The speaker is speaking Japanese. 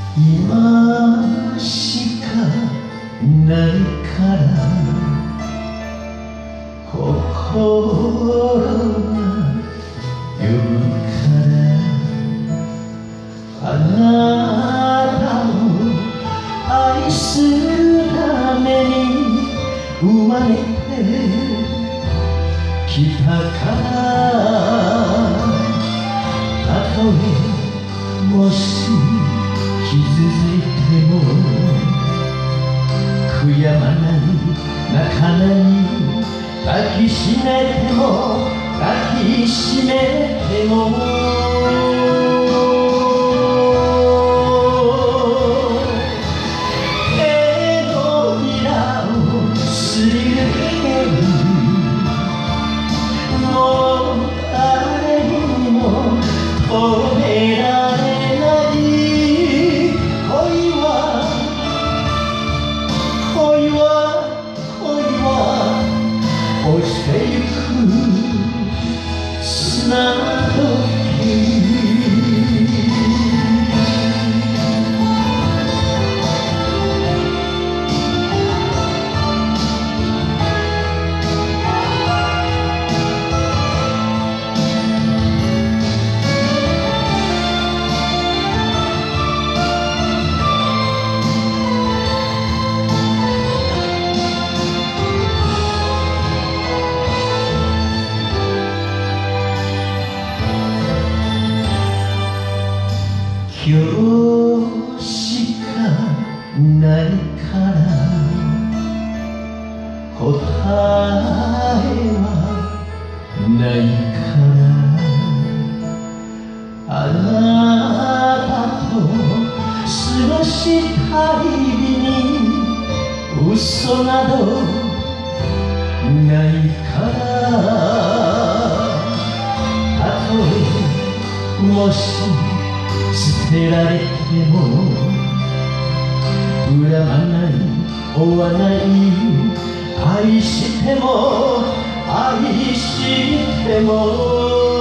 今しかないから心が呼ぶからあなたを愛するために生まれてきたからたとえもし傷ついても悔やまない泣かない抱きしめても抱きしめても手のひらをすり抜けるもう誰にも止められない恋は落ちてゆく砂時今日しかないから答えはないからあなたと過ごした日々に嘘などないからたとえもし捨てられても恨まない追わない愛しても愛しても